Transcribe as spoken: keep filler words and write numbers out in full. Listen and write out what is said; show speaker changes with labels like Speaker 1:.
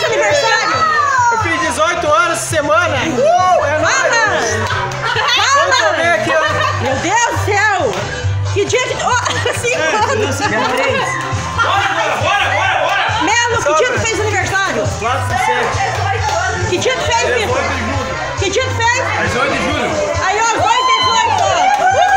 Speaker 1: aniversário?
Speaker 2: Eu fiz dezoito anos essa semana.
Speaker 1: Uh,
Speaker 2: é
Speaker 1: fala! Fala!
Speaker 2: Vem aqui, ó.
Speaker 1: Meu Deus do céu! Que dia que... Oh, cinco anos!
Speaker 3: Bora, bora, bora, bora, bora!
Speaker 1: Melo, que dia tu fez aniversário?
Speaker 2: quatro, sete.
Speaker 1: Que dia tu fez, Vitor? Que dia tu fez?
Speaker 3: dezoito de julho.
Speaker 1: Aí, ó, os dois dezoito! Uh!